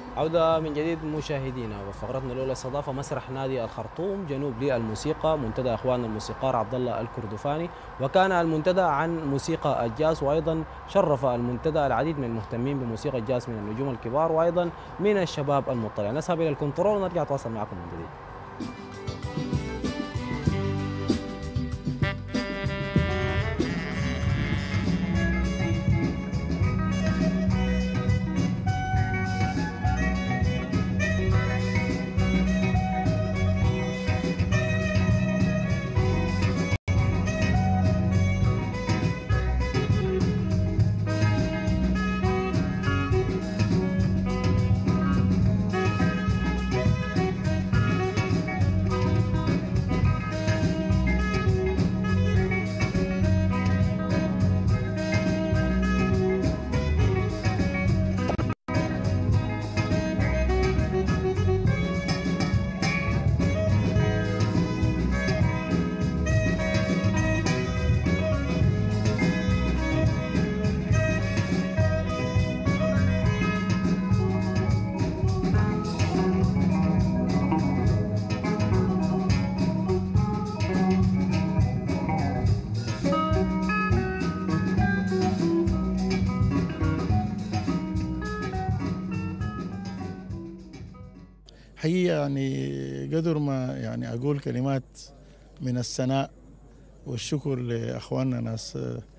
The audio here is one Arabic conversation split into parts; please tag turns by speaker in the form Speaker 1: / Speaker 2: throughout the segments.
Speaker 1: عودة من جديد مشاهدينا، وفقرتنا الأولى استضاف مسرح نادي الخرطوم جنوب للموسيقى منتدى إخواننا الموسيقار عبد الله الكردفاني، وكان المنتدى عن موسيقى الجاز، وأيضا شرف المنتدى العديد من المهتمين بموسيقى الجاز من النجوم الكبار وأيضا من الشباب المطلع. نذهب إلى الكنترول ونرجع نتواصل معكم من جديد.
Speaker 2: حقيقة قدر ما أقول كلمات من الثناء والشكر لأخواننا ناس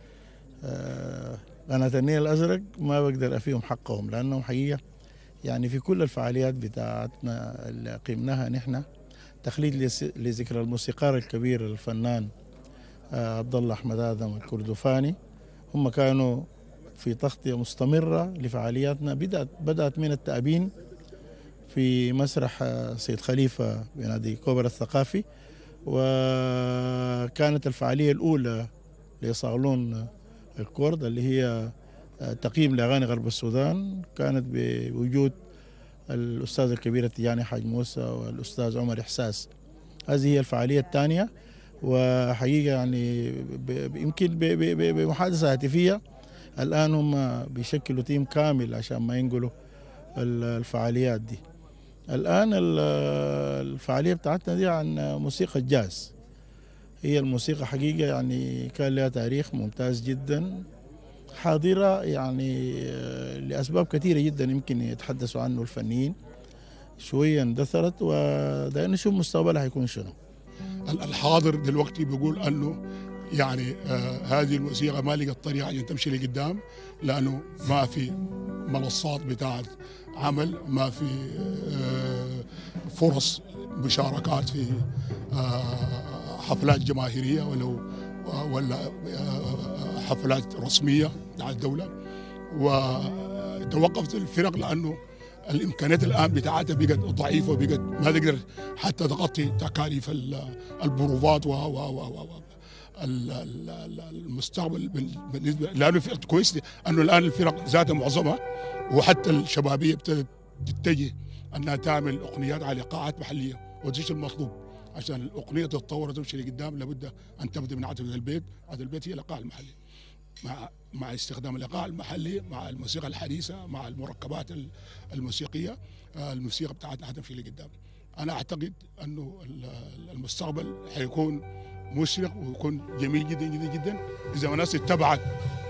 Speaker 2: قناة النيل الأزرق، ما بقدر أفيهم حقهم، لأنهم حقيقة في كل الفعاليات بتاعتنا اللي قمناها نحن تخليد لذكرى الموسيقار الكبير الفنان عبد الله أحمد آدم الكردفاني. هم كانوا في تغطية مستمرة لفعالياتنا، بدأت من التأبين في مسرح سيد خليفة بنادي كوبر الثقافي، وكانت الفعالية الأولى لصالون الكورد اللي هي تقييم لأغاني غرب السودان، كانت بوجود الأستاذ الكبير التجاني حاج موسى والأستاذ عمر إحساس. هذه هي الفعالية الثانية، وحقيقة يمكن بمحادثة هاتفية الآن هم بيشكلوا تيم كامل عشان ما ينقلوا الفعاليات دي. الآن الفعالية بتاعتنا دي عن موسيقى الجاز. هي الموسيقى حقيقة كان لها تاريخ ممتاز جدا، حاضرة لأسباب كثيرة جدا يمكن يتحدثوا عنه الفنيين، شوية اندثرت ودائما نشوف مستقبلها هيكون شنو.
Speaker 3: الحاضر دلوقتي بيقول أنه هذه الموسيقى ما لقت طريقة عشان تمشي لقدام، لأنه ما في منصات بتاعت عمل، ما في فرص مشاركات في حفلات جماهيرية ولا حفلات رسمية بتاعت الدولة، وتوقفت الفرق لأنه الإمكانيات الآن بتاعتها بقت ضعيفة، وبقت ما تقدر حتى تغطي تكاليف البروفات المستقبل بالنسبه، لانه كويس انه الان الفرق ذاتها معظمها وحتى الشبابيه ابتدت تتجه انها تعمل اغنيات على قاعات محليه، وده المطلوب عشان الاغنيه تتطور وتمشي لقدام. لابد ان تبدا من عتبه البيت، عتبه البيت هي الايقاع المحلي، مع استخدام الايقاع المحلي مع الموسيقى الحديثه مع المركبات الموسيقيه، الموسيقى بتاعتنا حتمشي لقدام. انا اعتقد انه المستقبل حيكون مشرق ويكون جميل جدا جدا جدا اذا ما الناس اتبعت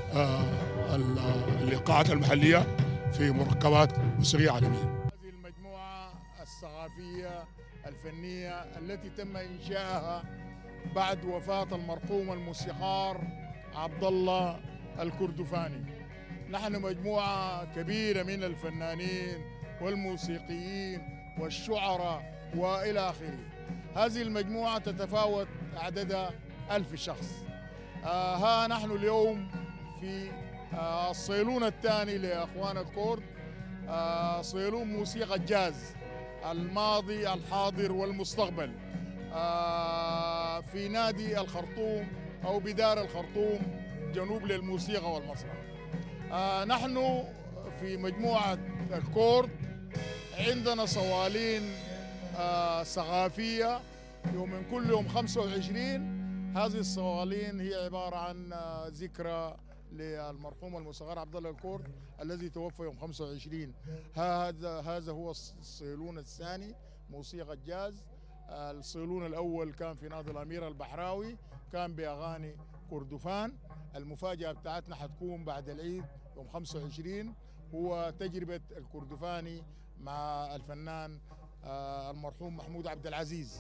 Speaker 3: الايقاعات المحليه في مركبات موسيقيه عالميه.
Speaker 4: هذه المجموعه الثقافيه الفنيه التي تم انشائها بعد وفاه المرحوم الموسيقار عبد الله الكردفاني. نحن مجموعه كبيره من الفنانين والموسيقيين والشعراء والى اخره. هذه المجموعة تتفاوت عددها 1000 شخص. ها نحن اليوم في الصيلون الثاني لأخوان الكورد، صيلون موسيقى الجاز الماضي الحاضر والمستقبل، في نادي الخرطوم أو بدار الخرطوم جنوب للموسيقى والمسرح. نحن في مجموعة الكورد عندنا صوالين ثقافية من كل يوم 25. هذه الصوالين هي عبارة عن ذكرى للمرحوم الموسيقار عبد الله الكورد الذي توفى يوم 25. هذا هو الصيلون الثاني موسيقى الجاز. الصيلون الأول كان في نادي الأمير البحراوي، كان بأغاني كردفان. المفاجأة بتاعتنا حتكون بعد العيد يوم 25، هو تجربة الكردفاني مع الفنان المرحوم محمود عبد العزيز.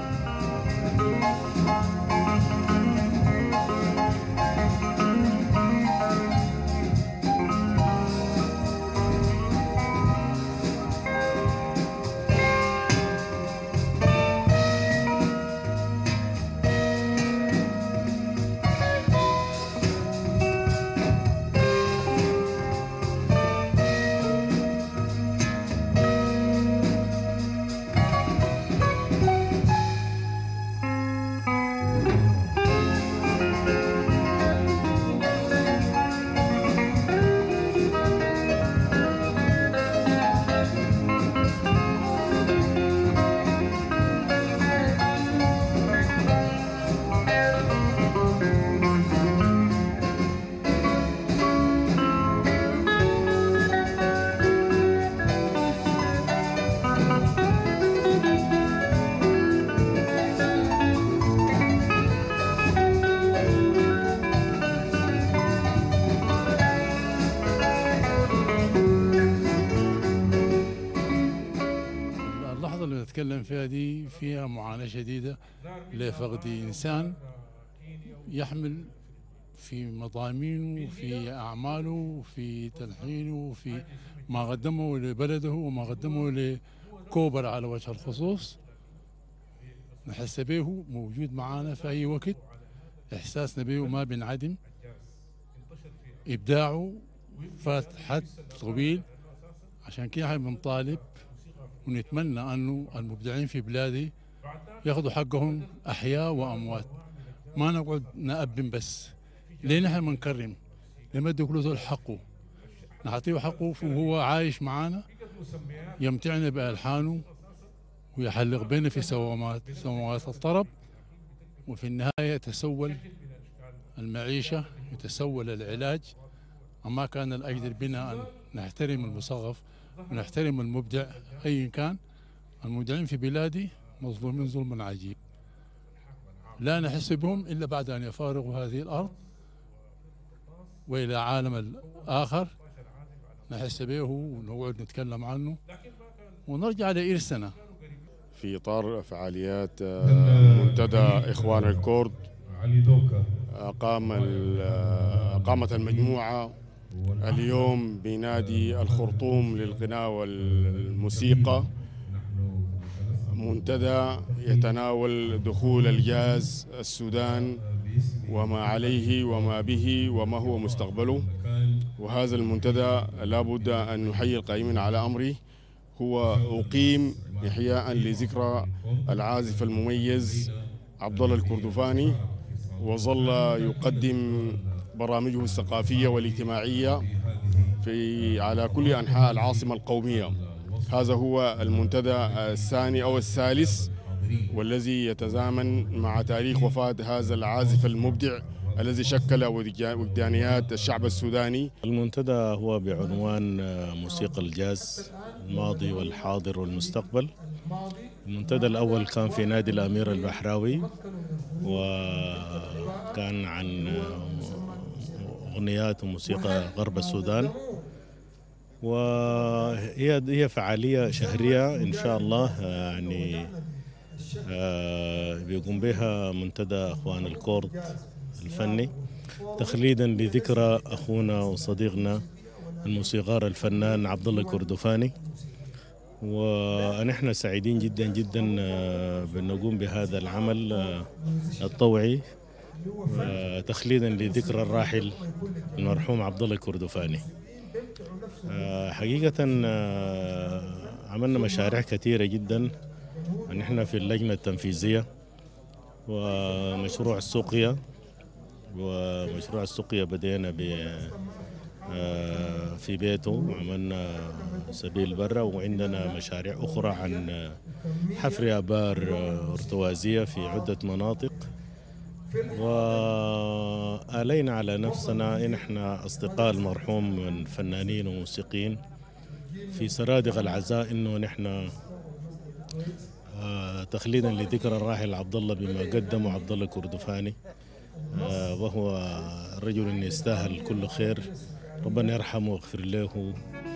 Speaker 5: نتكلم فيها دي فيها معاناة شديدة لفقد إنسان يحمل في مضامينه وفي أعماله وفي تلحينه وفي ما قدمه لبلده وما قدمه لكوبر على وجه الخصوص. نحس به موجود معانا في أي وقت، إحساسنا به ما بينعدم. إبداعه فات حد طويل، عشان كده احنا بنطالب ونتمنى أنه المبدعين في بلادي ياخذوا حقهم أحياء وأموات، ما نقعد نأبن بس. ليه نحن بنكرم؟ لما ندي كل زول حقه، نعطيه حقه وهو عايش معانا، يمتعنا بألحانه ويحلق بينا في سماوات الطرب، وفي النهاية يتسول المعيشة، يتسول العلاج. أما كان الأجدر بنا أن نحترم المثقف ونحترم المبدع أيا كان. المبدعين في بلادي مظلومين ظلما عجيب، لا نحس بهم إلا بعد أن يفارقوا هذه الأرض وإلى عالم آخر نحس به ونقعد نتكلم عنه ونرجع لإرثنا.
Speaker 6: في إطار فعاليات منتدى إخوان الكرد قامت المجموعة اليوم بنادي الخرطوم للغناء والموسيقى منتدى يتناول دخول الجاز السودان وما عليه وما به وما هو مستقبله. وهذا المنتدى لابد أن نحيي القائمين على أمره، هو أقيم إحياء لذكرى العازف المميز عبد الله الكردفاني، وظل يقدم برامجه الثقافية والاجتماعية على كل أنحاء العاصمة القومية. هذا هو المنتدى الثاني أو الثالث، والذي يتزامن مع تاريخ وفاة هذا العازف المبدع الذي شكل وجدانيات الشعب السوداني.
Speaker 7: المنتدى هو بعنوان موسيقى الجاز الماضي والحاضر والمستقبل. المنتدى الأول كان في نادي الأمير البحراوي، وكان عن أغنيات وموسيقى غرب السودان، وهي فعالية شهرية إن شاء الله يعني بيقوم بها منتدى أخوان الكرد الفني تخليدا لذكرى أخونا وصديقنا الموسيقار الفنان عبد الله الكردفاني. ونحن سعيدين جدا جدا بنقوم بهذا العمل الطوعي تخليدا لذكرى الراحل المرحوم عبد الله الكردفاني. حقيقة عملنا مشاريع كثيرة جدا نحن في اللجنة التنفيذية، ومشروع السقيا بدينا في بيته وعملنا سبيل برا، وعندنا مشاريع أخرى عن حفر آبار ارتوازية في عدة مناطق وآلينا على نفسنا إن إحنا أصدقاء المرحوم من فنانين وموسيقيين في سرادق العزاء إنه نحن تخليدا لذكرى الراحل عبد الله بما قدمه عبد الله الكردفاني، وهو رجل يستاهل كل خير، ربنا يرحمه ويغفر له.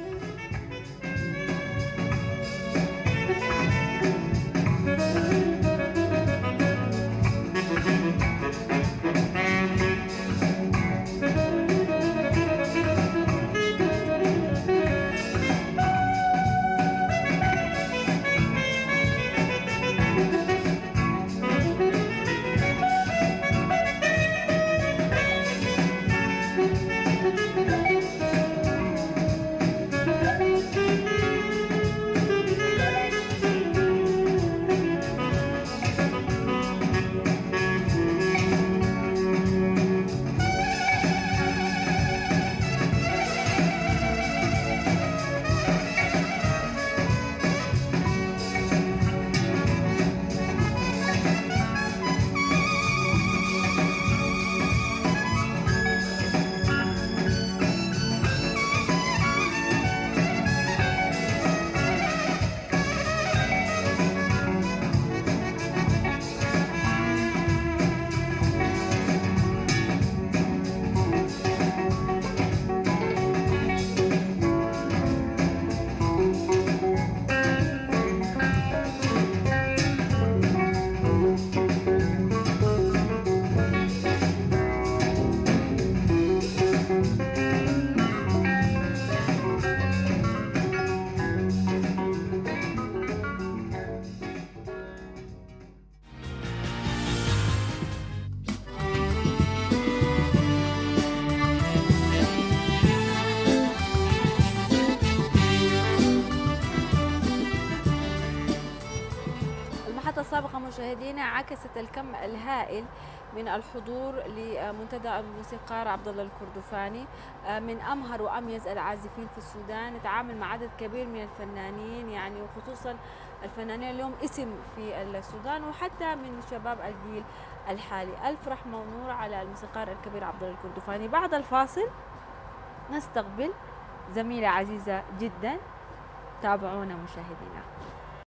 Speaker 8: السابقة مشاهدينا عكست الكم الهائل من الحضور لمنتدى الموسيقار عبد الله الكردفاني، من أمهر وأميز العازفين في السودان، نتعامل مع عدد كبير من الفنانين يعني، وخصوصا الفنانين اليوم اسم في السودان وحتى من شباب الجيل الحالي. ألف رحمة ونور على الموسيقار الكبير عبد الله الكردفاني. بعد الفاصل نستقبل زميلة عزيزة جدا، تابعونا مشاهدينا.